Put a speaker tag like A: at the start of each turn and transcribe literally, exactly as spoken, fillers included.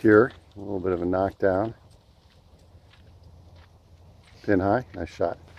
A: here. A little bit of a knockdown. Pin high. Nice shot.